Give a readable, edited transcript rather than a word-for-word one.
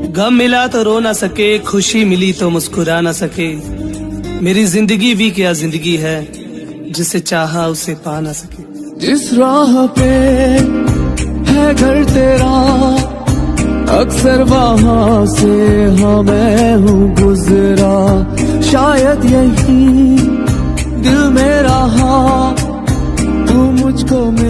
गम मिला तो रो ना सके, खुशी मिली तो मुस्कुरा ना सके। मेरी जिंदगी भी क्या जिंदगी है, जिसे चाहा उसे पा ना सके। जिस राह पे है घर तेरा, अक्सर वहां से हाँ मैं हूँ गुजरा। शायद यही दिल में रहा, तू मुझको